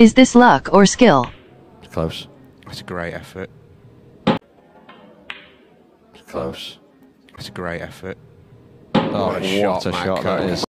Is this luck or skill? Close. That's a great effort. Close. That's a great effort. Oh, What a shot, what a Matt shot that Cook. is.